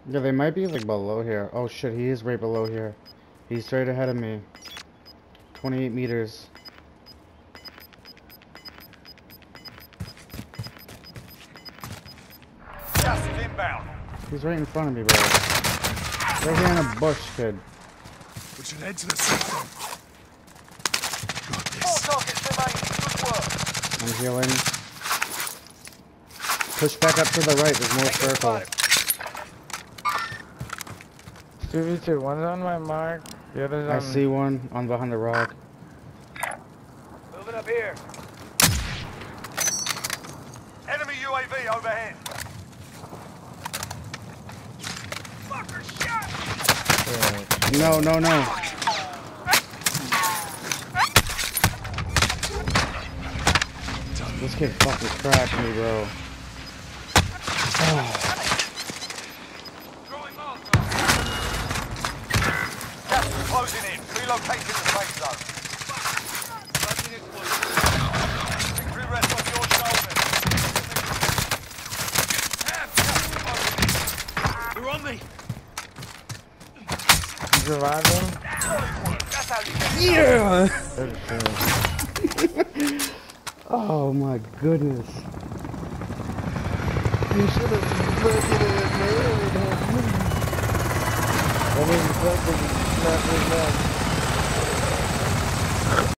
Yeah, they might be like below here. Oh shit, he is right below here. He's straight ahead of me. 28 meters. Gas is inbound. He's right in front of me, bro. Right here in a bush, kid. We should head to the system. Got Four this. targets remain. Good work. I'm healing. Push back up to the right, there's more circle. 2v2, one's on my mark, the other's on... I see one on behind the rock. Moving up here. Enemy UAV overhead. Fucker shot! No, no, no. This kid fucking crashed me, bro. Oh. Gas is closing in. Relocating the safe zone. Victory rests on your shoulders. They're on me. Surviving? That's how you get Yeah! Oh my goodness. You should have looked at it, man. I mean, fucking snap his neck.